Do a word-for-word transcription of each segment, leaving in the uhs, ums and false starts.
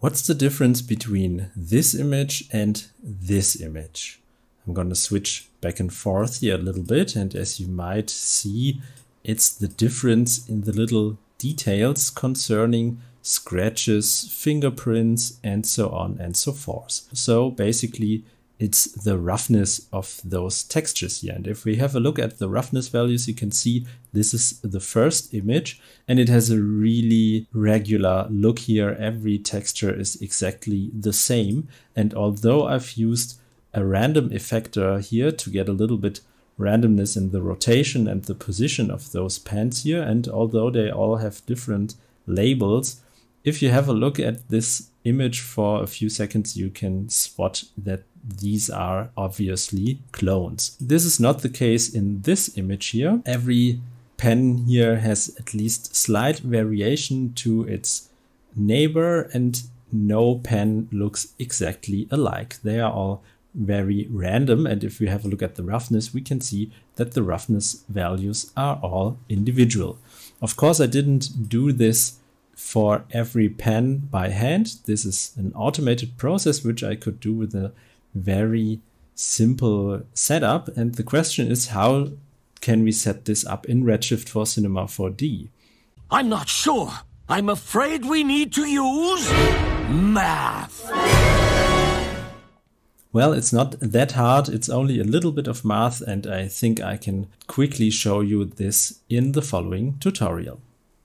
What's the difference between this image and this image? I'm going to switch back and forth here a little bit, and as you might see, it's the difference in the little details concerning scratches, fingerprints, and so on and so forth. So basically, it's the roughness of those textures here. And if we have a look at the roughness values, you can see this is the first image and it has a really regular look here. Every texture is exactly the same. And although I've used a random effector here to get a little bit randomness in the rotation and the position of those pens here, and although they all have different labels, if you have a look at this image for a few seconds, you can spot that these are obviously clones. This is not the case in this image here. Every pen here has at least slight variation to its neighbor, and no pen looks exactly alike. They are all very random, and if we have a look at the roughness, we can see that the roughness values are all individual. Of course, I didn't do this for every pen by hand. This is an automated process which I could do with a very simple setup, and the question is, how can we set this up in Redshift for Cinema four D? I'm not sure. I'm afraid we need to use math. Well, it's not that hard. It's only a little bit of math, and I think I can quickly show you this in the following tutorial.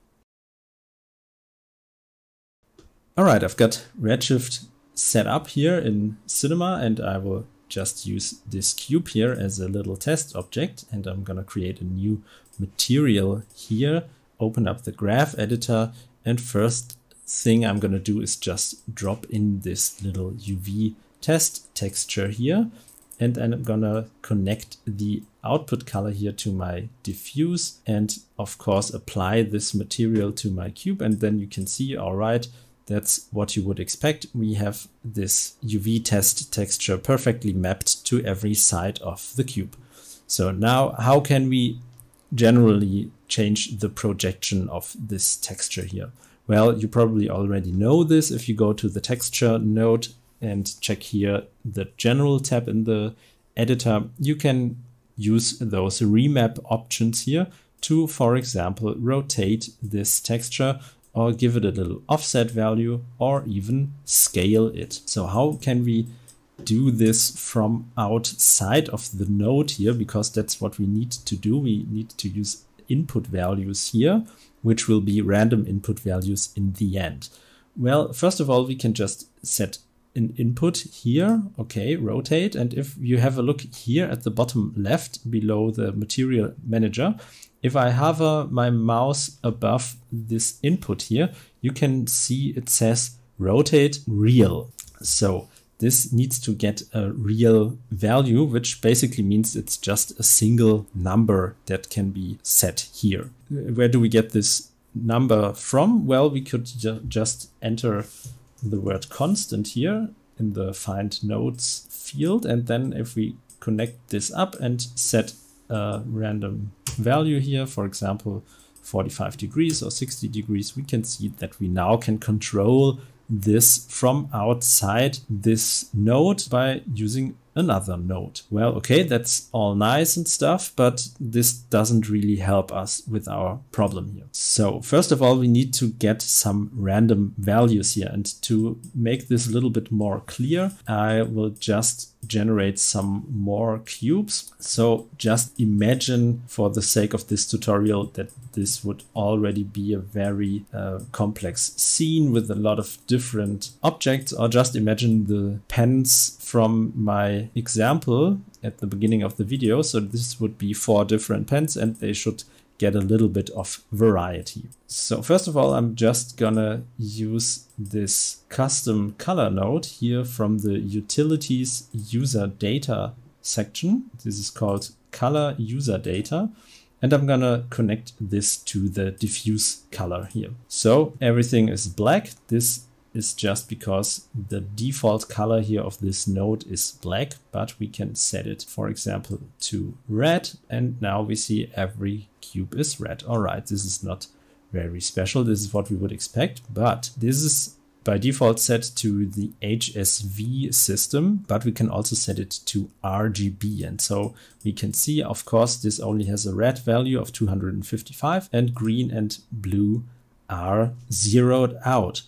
All right, I've got Redshift set up here in Cinema, and I will just use this cube here as a little test object, and I'm going to create a new material here, open up the graph editor, and first thing I'm going to do is just drop in this little U V test texture here, and then I'm going to connect the output color here to my diffuse, and of course apply this material to my cube, and then you can see, all right, that's what you would expect. We have this U V test texture perfectly mapped to every side of the cube. So now how can we generally change the projection of this texture here? Well, you probably already know this. If you go to the texture node and check here the general tab in the editor, you can use those remap options here to, for example, rotate this texture, or give it a little offset value, or even scale it. So how can we do this from outside of the node here? Because that's what we need to do. We need to use input values here, which will be random input values in the end. Well, first of all, we can just set an input here. Okay, rotate. And if you have a look here at the bottom left below the material manager, if I hover my mouse above this input here, you can see it says rotate real. So this needs to get a real value, which basically means it's just a single number that can be set here. Where do we get this number from? Well, we could ju just enter the word constant here in the find nodes field, and then if we connect this up and set a random value here, for example forty-five degrees or sixty degrees, we can see that we now can control this from outside this node by using another node. Well, okay, that's all nice and stuff, but this doesn't really help us with our problem here. So first of all, we need to get some random values here, and to make this a little bit more clear, I will just generate some more cubes. So just imagine, for the sake of this tutorial, that this would already be a very uh, complex scene with a lot of different objects, or just imagine the pens from my example at the beginning of the video. So this would be four different pens, and they should get a little bit of variety. So first of all, I'm just gonna use this custom color node here from the utilities user data section. This is called color user data. And I'm gonna connect this to the diffuse color here. So everything is black. This is just because the default color here of this node is black, but we can set it, for example, to red. And now we see every cube is red. All right, this is not very special. This is what we would expect, but this is by default set to the H S V system, but we can also set it to R G B. And so we can see, of course, this only has a red value of two hundred fifty-five, and green and blue are zeroed out.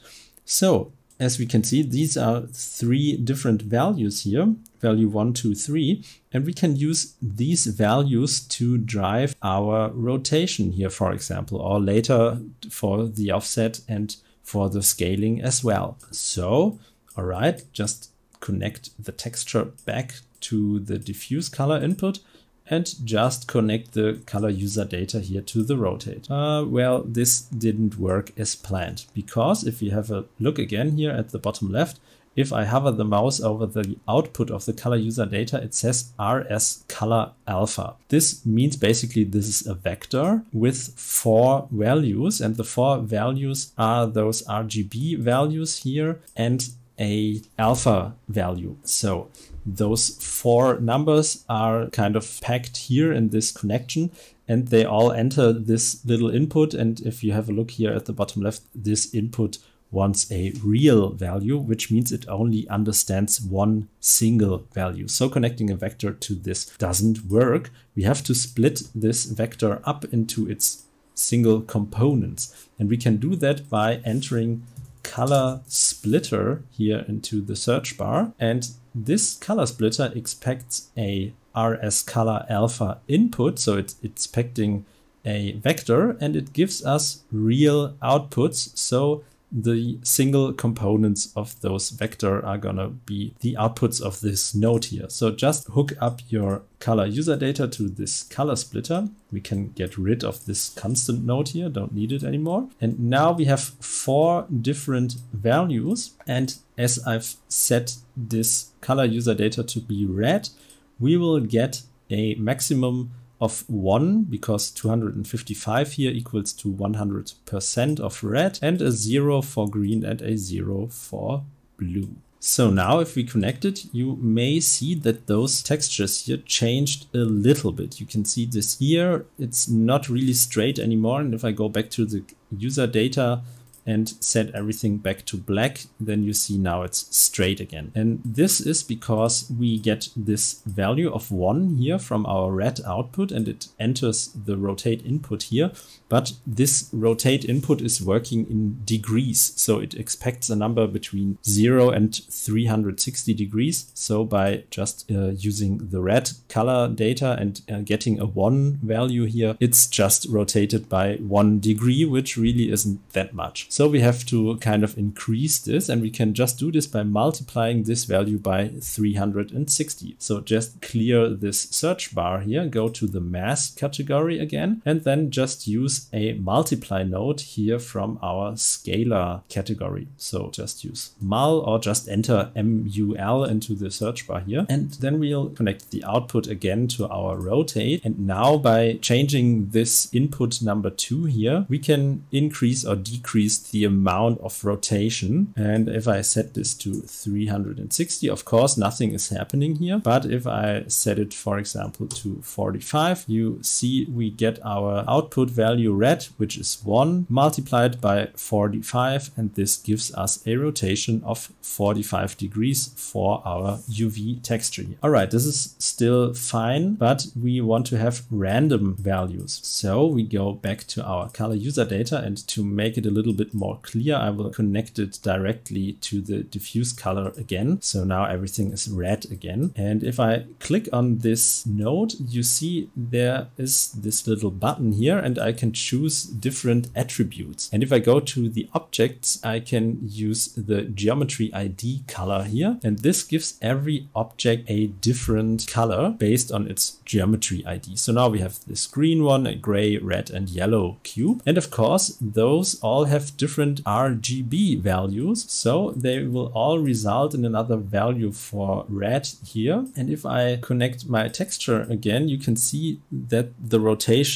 So as we can see, these are three different values here, value one, two, three, and we can use these values to drive our rotation here, for example, or later for the offset and for the scaling as well. So, all right, just connect the texture back to the diffuse color input and just connect the color user data here to the rotate. Uh, well, this didn't work as planned, because if you have a look again here at the bottom left, if I hover the mouse over the output of the color user data, it says R S color alpha. This means basically this is a vector with four values, and the four values are those R G B values here and a alpha value. So those four numbers are kind of packed here in this connection, and they all enter this little input. And if you have a look here at the bottom left, this input wants a real value, which means it only understands one single value. So connecting a vector to this doesn't work. We have to split this vector up into its single components. And we can do that by entering color splitter here into the search bar. And this color splitter expects a R S color alpha input. So it's expecting a vector, and it gives us real outputs. So the single components of those vector are gonna be the outputs of this node here. So just hook up your color user data to this color splitter. We can get rid of this constant node here, don't need it anymore. And now we have four different values. And as I've set this color user data to be red, we will get a maximum of one, because two hundred fifty-five here equals to one hundred percent of red, and a zero for green and a zero for blue. So now if we connect it, you may see that those textures here changed a little bit. You can see this here, it's not really straight anymore. And if I go back to the user data and set everything back to black, then you see now it's straight again. And this is because we get this value of one here from our red output, and it enters the rotate input here. But this rotate input is working in degrees. So it expects a number between zero and three hundred sixty degrees. So by just uh, using the red color data and uh, getting a one value here, it's just rotated by one degree, which really isn't that much. So we have to kind of increase this, and we can just do this by multiplying this value by three hundred sixty. So just clear this search bar here, go to the mask category again, and then just use a multiply node here from our scalar category. So just use mul, or just enter M U L into the search bar here. And then we'll connect the output again to our rotate. And now by changing this input number two here, we can increase or decrease the amount of rotation. And if I set this to three hundred sixty, of course, nothing is happening here. But if I set it, for example, to forty-five, you see we get our output value red, which is one, multiplied by forty-five. And this gives us a rotation of forty-five degrees for our U V texture here. All right, this is still fine, but we want to have random values. So we go back to our color user data, and to make it a little bit more clear, I will connect it directly to the diffuse color again. So now everything is red again. And if I click on this node, you see there is this little button here, and I can choose different attributes. And if I go to the objects, I can use the geometry I D color here. And this gives every object a different color based on its geometry I D. So now we have this green one, a gray, red, and yellow cube. And of course, those all have different R G B values. So they will all result in another value for red here. And if I connect my texture again, you can see that the rotation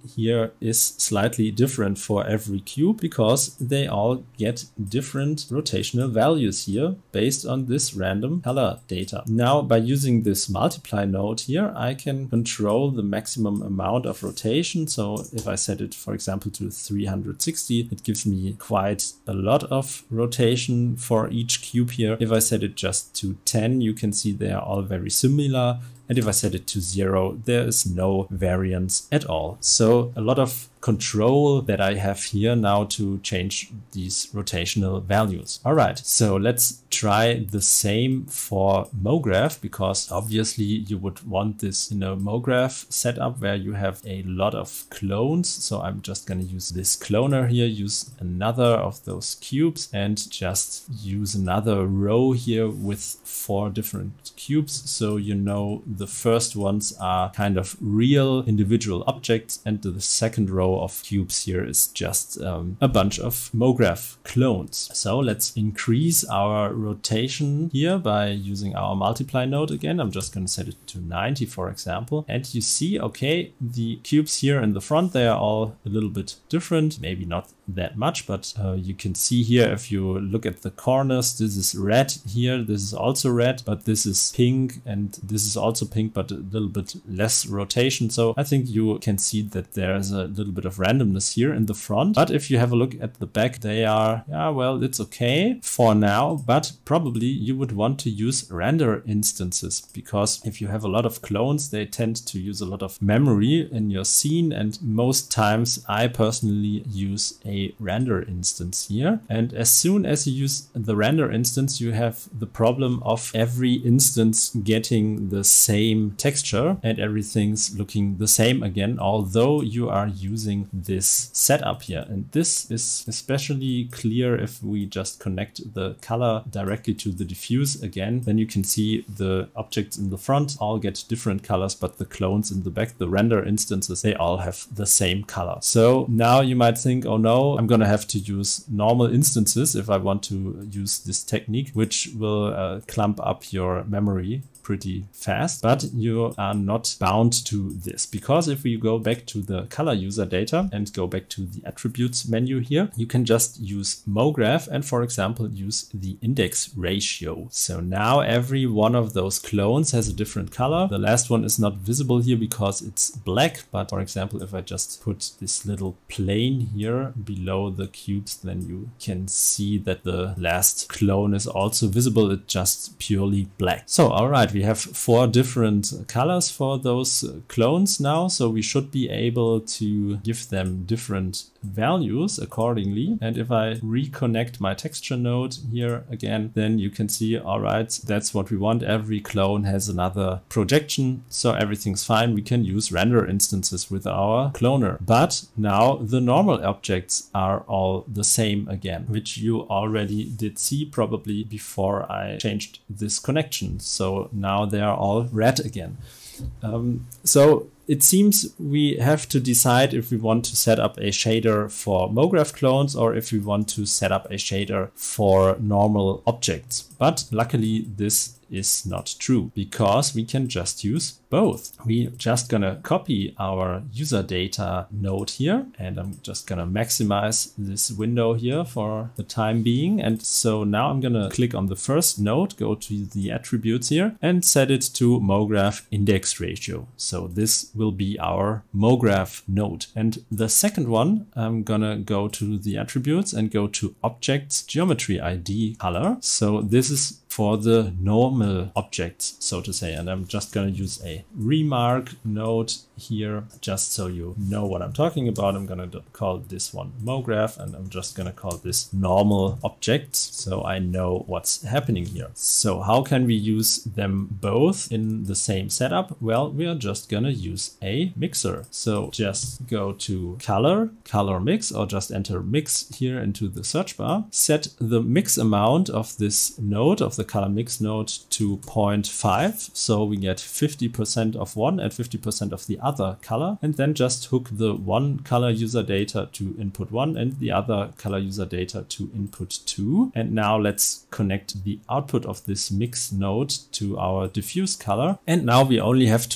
here is slightly different for every cube because they all get different rotational values here based on this random color data. Now, by using this multiply node here, I can control the maximum amount of rotation. So if I set it, for example, to three hundred sixty, it gives me quite a lot of rotation for each cube here. If I set it just to ten, you can see they are all very similar. And if I set it to zero, there is no variance at all. So a lot of control that I have here now to change these rotational values. All right, so let's try the same for MoGraph, because obviously you would want this in a MoGraph setup where you have a lot of clones. So I'm just going to use this cloner here, use another of those cubes and just use another row here with four different cubes. So you know the first ones are kind of real individual objects, and the second row of cubes here is just um, a bunch of MoGraph clones. So let's increase our rotation here by using our multiply node again. I'm just going to set it to ninety, for example. And you see, okay, the cubes here in the front, they are all a little bit different, maybe not that much, but uh, you can see here, if you look at the corners, this is red here, this is also red, but this is pink, and this is also pink, but a little bit less rotation. So I think you can see that there's a little bit of randomness here in the front. But if you have a look at the back, they are, yeah, well, it's okay for now, but probably you would want to use render instances, because if you have a lot of clones, they tend to use a lot of memory in your scene. And most times I personally use a A render instance here. And as soon as you use the render instance, you have the problem of every instance getting the same texture and everything's looking the same again, although you are using this setup here. And this is especially clear if we just connect the color directly to the diffuse again. Then you can see the objects in the front all get different colors, but the clones in the back, the render instances, they all have the same color. So now you might think, oh no, I'm going to have to use normal instances if I want to use this technique, which will uh, clump up your memory pretty fast, but you are not bound to this, because if we go back to the color user data and go back to the attributes menu here, you can just use MoGraph and, for example, use the index ratio. So now every one of those clones has a different color. The last one is not visible here because it's black, but for example, if I just put this little plane here below the cubes, then you can see that the last clone is also visible. It's just purely black. So, all right, we have four different colors for those clones now, so we should be able to give them different values accordingly. And if I reconnect my texture node here again, then you can see, all right, that's what we want. Every clone has another projection, so everything's fine. We can use render instances with our cloner. But now the normal objects are all the same again, which you already did see probably before I changed this connection. So now they are all red again. Um, so it seems we have to decide if we want to set up a shader for MoGraph clones or if we want to set up a shader for normal objects. But luckily this is not true, because we can just use both. We're just gonna copy our user data node here, and I'm just gonna maximize this window here for the time being. And so now I'm gonna click on the first node, go to the attributes here and set it to MoGraph index ratio. So this will be our MoGraph node. And the second one, I'm gonna go to the attributes and go to objects geometry I D color. So this is for the normal objects, so to say. And I'm just going to use a remark node here, just so you know what I'm talking about. I'm going to call this one MoGraph, and I'm just going to call this normal objects, so I know what's happening here. So how can we use them both in the same setup? Well, we are just going to use a mixer. So just go to color, color mix, or just enter mix here into the search bar. Set the mix amount of this node, of the color mix node, to zero point five. So we get fifty percent of one and fifty percent of the other color. And then just hook the one color user data to input one and the other color user data to input two. And now let's connect the output of this mix node to our diffuse color. And now we only have to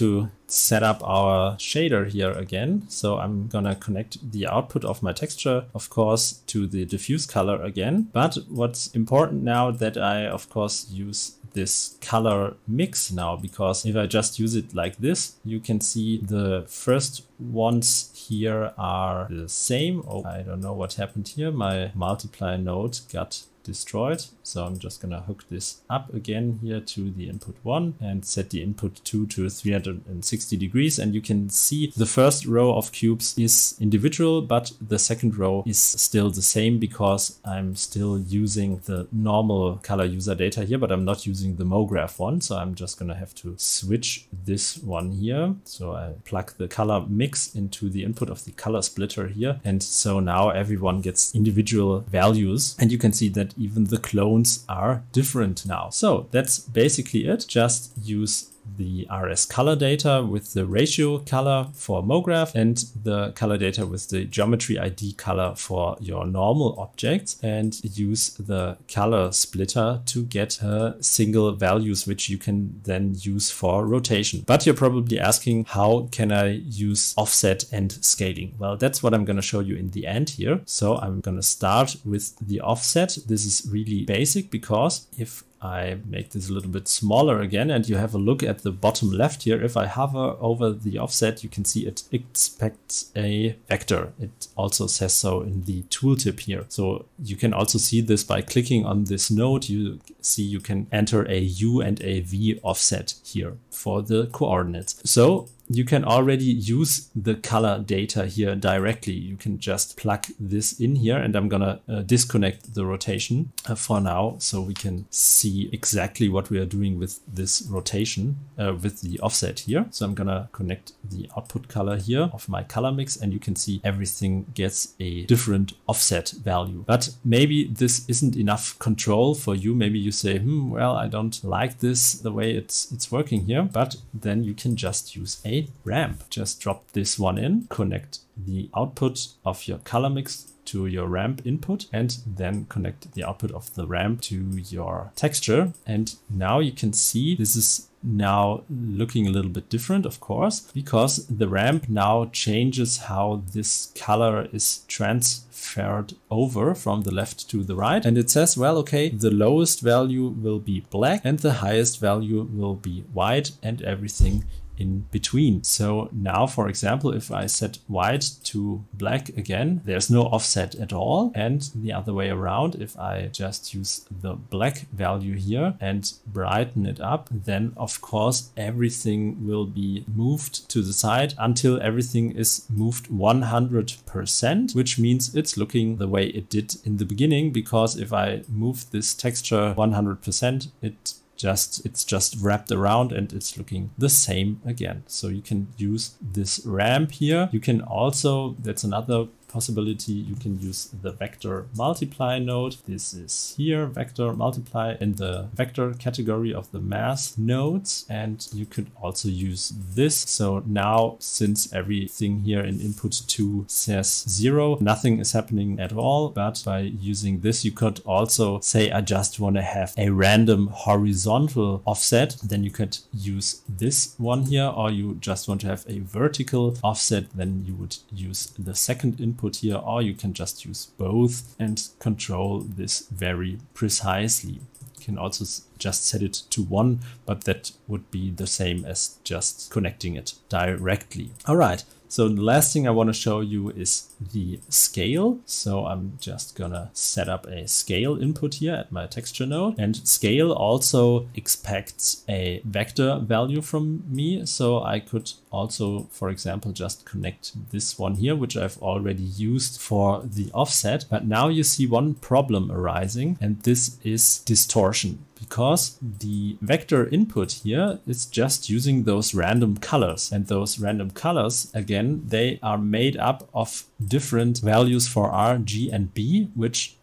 set up our shader here again. So I'm gonna connect the output of my texture, of course, to the diffuse color again. But what's important now that I, of course, use this color mix now, because if I just use it like this, you can see the first ones here are the same. Oh, I don't know what happened here. My multiply node got destroyed. So I'm just gonna hook this up again here to the input one and set the input two to three hundred sixty degrees. And you can see the first row of cubes is individual, but the second row is still the same because I'm still using the normal color user data here, but I'm not using the MoGraph one. So I'm just gonna have to switch this one here. So I plug the color mix into the input of the color splitter here. And so now everyone gets individual values, and you can see that even the clones are different now. So that's basically it. Just use the R S color data with the ratio color for MoGraph and the color data with the geometry I D color for your normal objects, and use the color splitter to get uh, single values, which you can then use for rotation. But you're probably asking, how can I use offset and scaling? Well, that's what I'm going to show you in the end here. So I'm going to start with the offset. This is really basic, because if I make this a little bit smaller again, and you have a look at the bottom left here, if I hover over the offset, you can see it expects a vector. It also says so in the tooltip here. So you can also see this by clicking on this node. You see you can enter a U and a V offset here for the coordinates. So you can already use the color data here directly. You can just plug this in here, and I'm gonna uh, disconnect the rotation uh, for now, so we can see exactly what we are doing with this rotation uh, with the offset here. So I'm gonna connect the output color here of my color mix, and you can see everything gets a different offset value. But maybe this isn't enough control for you. Maybe you say, hmm, well, I don't like this the way it's it's working here. But then you can just use a ramp. Just drop this one in, connect the output of your color mix to your ramp input, and then connect the output of the ramp to your texture. And now you can see this is now looking a little bit different, of course, because the ramp now changes how this color is transferred over from the left to the right. And it says, well, okay, the lowest value will be black and the highest value will be white, and everything in between. So now, for example, if I set white to black again, there's no offset at all. And the other way around, if I just use the black value here and brighten it up, then of course everything will be moved to the side until everything is moved one hundred percent, which means it's looking the way it did in the beginning, because if I move this texture one hundred percent, it Just it's just wrapped around and it's looking the same again. So you can use this ramp here. You can also, that's another possibility, you can use the vector multiply node. This is here, vector multiply, in the vector category of the math nodes. And you could also use this. So now, since everything here in input two says zero, nothing is happening at all. But by using this, you could also say, I just want to have a random horizontal offset. Then you could use this one here, or you just want to have a vertical offset. Then you would use the second input Input here, or you can just use both and control this very precisely. You can also just set it to one, but that would be the same as just connecting it directly. All right. So the last thing I want to show you is the scale. So I'm just gonna set up a scale input here at my texture node, and scale also expects a vector value from me. So I could also, for example, just connect this one here, which I've already used for the offset. But now you see one problem arising, and this is distortion. Because the vector input here is just using those random colors, and those random colors, again, they are made up of different values for R, G, and B, which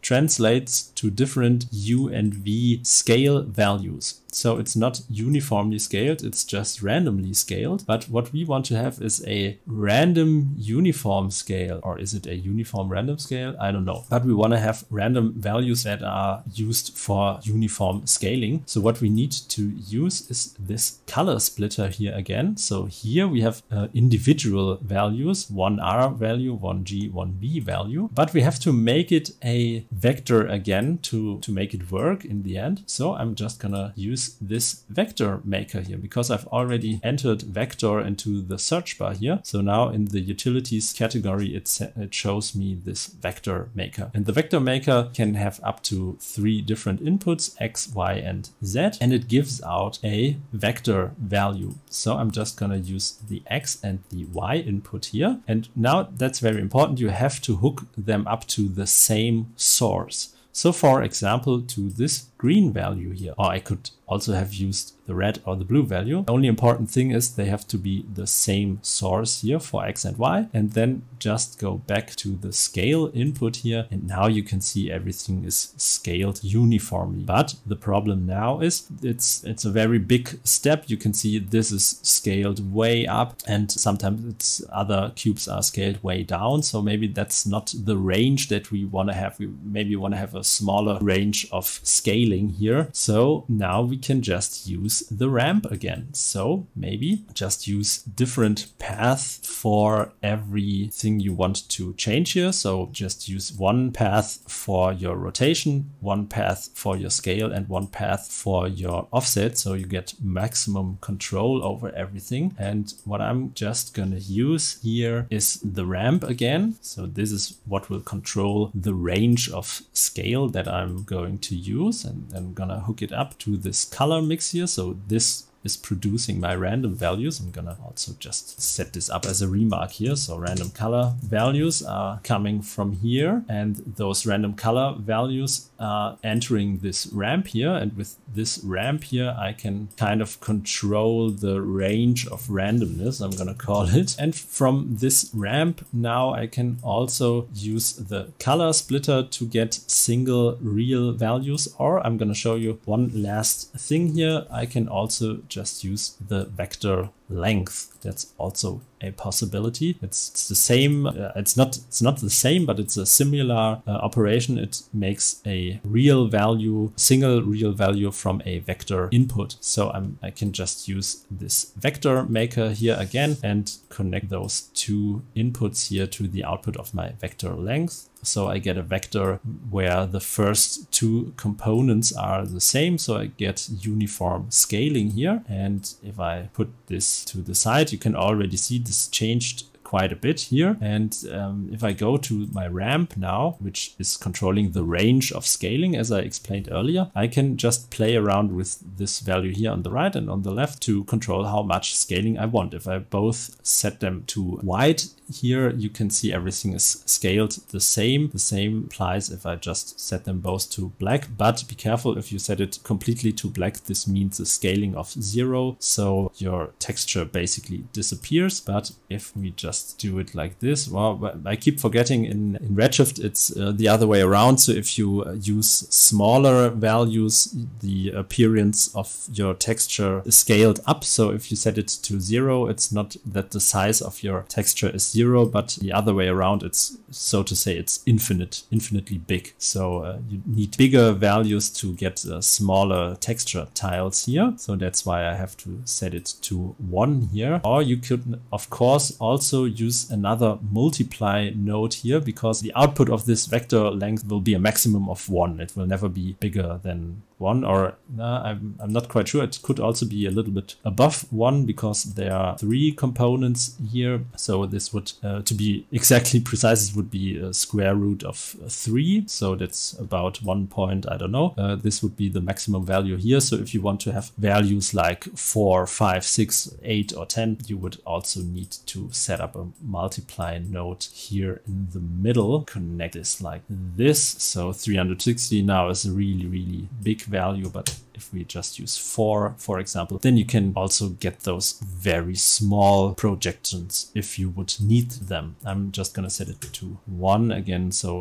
translates to different U and V scale values. So it's not uniformly scaled, it's just randomly scaled. But what we want to have is a random uniform scale, or is it a uniform random scale? I don't know. But we want to have random values that are used for uniform scaling. So what we need to use is this color splitter here again. So here we have uh, individual values, one R value, one G, one B value, but we have to make it a vector again to, to make it work in the end. So I'm just gonna use this vector maker here because I've already entered vector into the search bar here. So now in the utilities category, it, it shows me this vector maker. And the vector maker can have up to three different inputs, X, Y, and Z, and it gives out a vector value. So I'm just gonna use the X and the Y input here. And now that's very important. You have to hook them up to the same source. So for example, to this green value here, or I could also have used the red or the blue value. The only important thing is they have to be the same source here for X and Y, and then just go back to the scale input here. And now you can see everything is scaled uniformly. But the problem now is it's, it's a very big step. You can see this is scaled way up and sometimes it's other cubes are scaled way down. So maybe that's not the range that we want to have. We maybe want to have a smaller range of scaling here. So now we can just use the ramp again. So maybe just use different path for everything you want to change here. So just use one path for your rotation, one path for your scale, and one path for your offset. So you get maximum control over everything. And what I'm just gonna use here is the ramp again. So this is what will control the range of scale that I'm going to use, and I'm gonna hook it up to this color mix here. So this is producing my random values. I'm gonna also just set this up as a remark here. So random color values are coming from here, and those random color values are entering this ramp here. And with this ramp here, I can kind of control the range of randomness, I'm gonna call it. And from this ramp now I can also use the color splitter to get single real values, or I'm gonna show you one last thing here. I can also just use the vector length. That's also a possibility. It's, it's the same. Uh, it's not. It's not the same, but it's a similar uh, operation. It makes a real value, single real value from a vector input. So I'm. I can just use this vector maker here again and connect those two inputs here to the output of my vector length. So I get a vector where the first two components are the same. So I get uniform scaling here. And if I put this to the side, you can already see this changed quite a bit here. And um, if I go to my ramp now, which is controlling the range of scaling, as I explained earlier, I can just play around with this value here on the right and on the left to control how much scaling I want. If I both set them to white here, you can see everything is scaled the same. The same applies if I just set them both to black, but be careful if you set it completely to black. This means a scaling of zero. So your texture basically disappears. But if we just do it like this, well, I keep forgetting in, in Redshift, it's uh, the other way around. So if you uh, use smaller values, the appearance of your texture is scaled up. So if you set it to zero, it's not that the size of your texture is zero, but the other way around, it's, so to say, it's infinite, infinitely big. So uh, you need bigger values to get uh, smaller texture tiles here. So that's why I have to set it to one here. Or you could, of course, also use another multiply node here, because the output of this vector length will be a maximum of one. It will never be bigger than one, or uh, I'm, I'm not quite sure. It could also be a little bit above one because there are three components here. So this would, uh, to be exactly precise, it would be a square root of three. So that's about one point, I don't know. Uh, this would be the maximum value here. So if you want to have values like four, five, six, eight, or ten, you would also need to set up a multiply node here in the middle. Connect this like this. So three hundred sixty now is a really, really big value, but if we just use four, for example, then you can also get those very small projections if you would need them. I'm just gonna set it to one again, so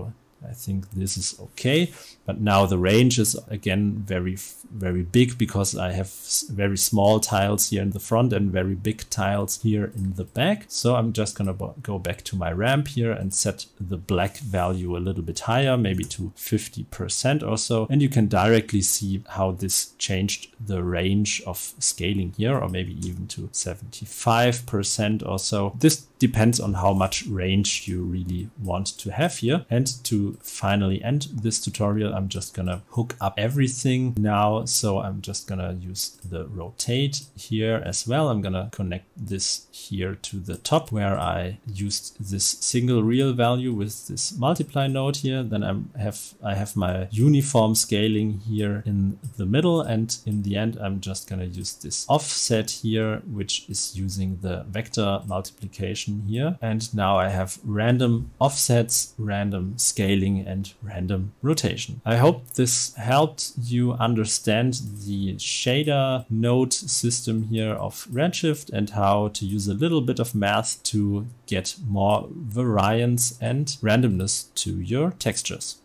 I think this is okay. But now the range is again very, very big because I have very small tiles here in the front and very big tiles here in the back. So I'm just gonna go back to my ramp here and set the black value a little bit higher, maybe to fifty percent or so. And you can directly see how this changed the range of scaling here, or maybe even to seventy-five percent or so. This depends on how much range you really want to have here. And to finally end this tutorial, I'm just gonna hook up everything now. So I'm just gonna use the rotate here as well. I'm gonna connect this here to the top where I used this single real value with this multiply node here. Then I have I have my uniform scaling here in the middle, and in the end I'm just gonna use this offset here, which is using the vector multiplication here. And now I have random offsets, random scaling, and random rotation. I hope this helped you understand the shader node system here of Redshift and how to use a little bit of math to get more variance and randomness to your textures.